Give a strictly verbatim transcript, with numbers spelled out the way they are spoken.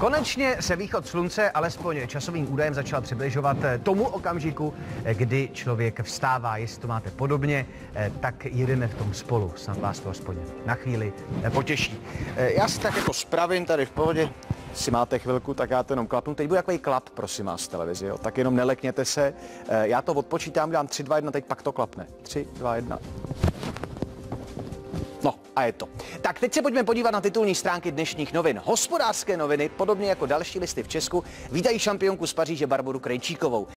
Konečně se východ slunce alespoň časovým údajem začal přibližovat tomu okamžiku, kdy člověk vstává. Jestli to máte podobně, tak jedeme v tom spolu. Snad vás to aspoň na chvíli potěší. Já si tak jako spravím tady v pohodě. Si máte chvilku, tak já to jenom klapnu. Teď bude takový klap, prosím vás, televizi, jo. Tak jenom nelekněte se. Já to odpočítám, dám tři, dva, jedna, teď pak to klapne. tři, dva, jedna. No a je to. Tak teď se pojďme podívat na titulní stránky dnešních novin. Hospodářské noviny, podobně jako další listy v Česku, vítají šampionku z Paříže Barboru Krejčíkovou.